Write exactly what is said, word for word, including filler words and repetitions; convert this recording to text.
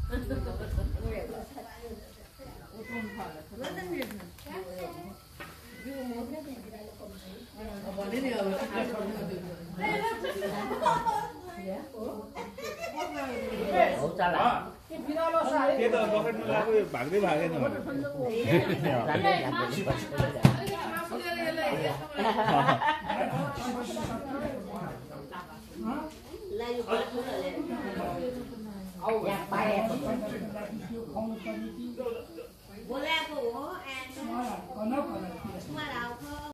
के त पकड्नु लाग्यो भाग्दै भागेन Bố la của anh mà đâu